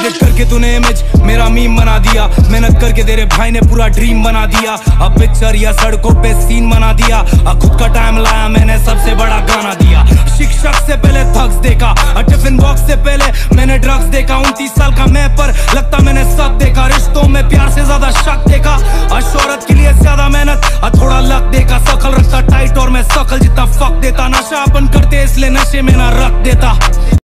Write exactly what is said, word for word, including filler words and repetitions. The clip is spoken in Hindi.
एडिट करके तूने इमेज मेरा मीम बना दिया, मेहनत करके तेरे भाई ने पूरा ड्रीम बना दिया। अब पिक्चर या सड़कों पे सीन बना दिया, अब खुद का टाइम लाया मैंने सबसे बड़ा गाना दिया। शिक्षक से पहले थक्स देखा, टिफिन बॉक्स से पहले मैंने ड्रग्स देखा। उनतीस साल का मैं पर लगता मैंने सब देखा, रिश्तों में प्यार से ज्यादा शक देखा। शोहरत के लिए ज्यादा मेहनत थोड़ा लक देखा, शकल रखता टाइट और मैं शकल जितना फक देता। नशा अपन करते इसलिए नशे में ना रख देता।